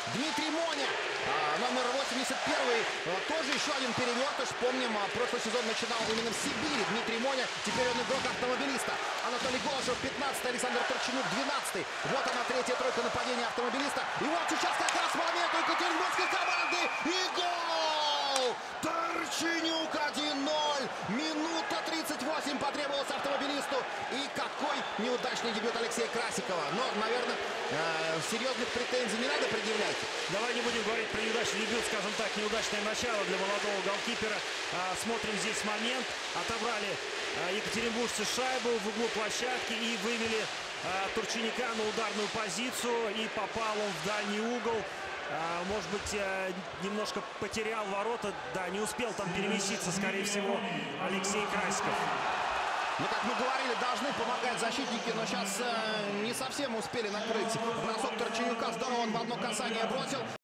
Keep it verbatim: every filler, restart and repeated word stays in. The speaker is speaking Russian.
Дмитрий Моня, а, номер восемьдесят один, а, тоже еще один перевертыш. Помним, а, прошлый сезон начинал именно в Сибири. Дмитрий Моня, теперь он игрок Автомобилиста. Анатолий Голышев пятнадцатый, Александр Турчинюк двенадцатый. Вот она, третья тройка нападения Автомобилиста. И вот сейчас как раз момент у екатеринбургской команды. И гол! Турчинюк один ноль. Минута тридцать восемь потребовалось Автомобилисту. И какой неудачный дебют Алексея Красикова. Но, наверное, э, серьезных претензий не надо предъявлять. Давай не будем говорить про неудачный дебют, скажем так, неудачное начало для молодого голкипера. А, смотрим здесь момент. Отобрали а, екатеринбуржцы шайбу в углу площадки и вывели а, Турчинюка на ударную позицию. И попал он в дальний угол. А, может быть, а, немножко потерял ворота. Да, не успел там переместиться, скорее всего, Алексей Красиков. Ну, как мы говорили, должны помогать защитники, но сейчас э, не совсем успели накрыть бросок Турчинюка. Здорово он в одно касание бросил.